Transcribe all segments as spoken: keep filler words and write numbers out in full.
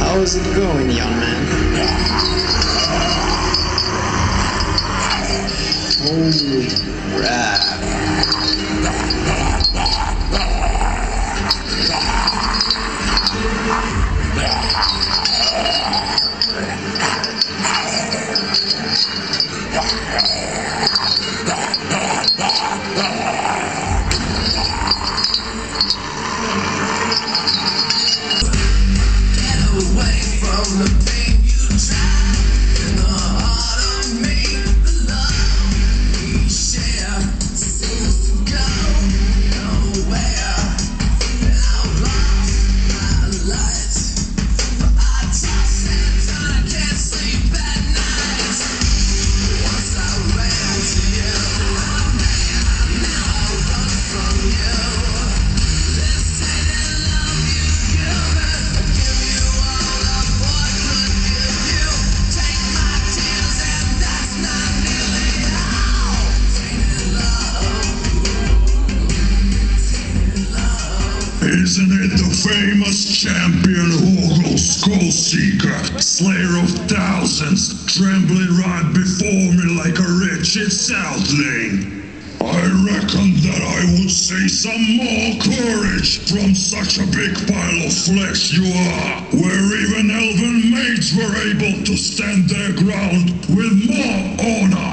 How is it going, young man? Holy crap. Isn't it the famous champion Horror Skullseeker, slayer of thousands, trembling right before me like a wretched southling? I reckon that I would see some more courage from such a big pile of flesh you are, where even elven maids were able to stand their ground with more honor.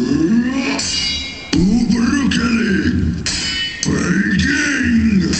Ubrukeli! Beijing!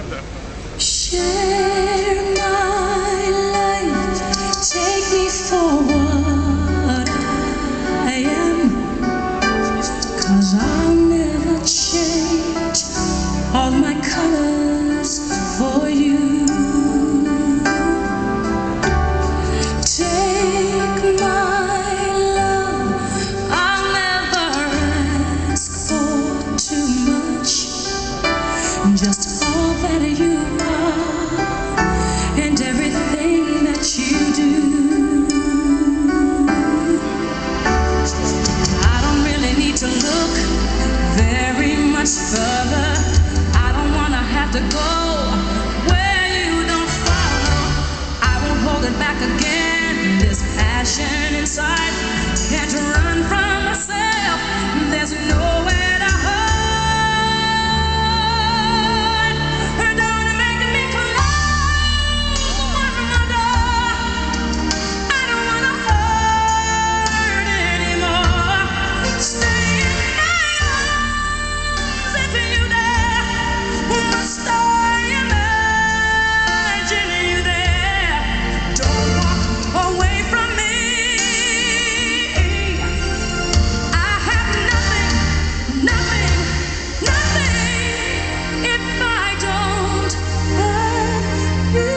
Share my life, take me for what I am, 'cause I'll never change all my colors for you. Take my love, I'll never ask for too much, just all that you are and everything that you do. I don't really need to look very much further. I don't wanna have to go where you don't follow. I won't hold it back again. This passion inside can't run from myself. There's nowhere to hide. Don't make me close one more door. I don't wanna hurt anymore. Stay in my arms if you dare. Must I imagine you there? Don't walk away from me. I have nothing, nothing, nothing if I don't have you.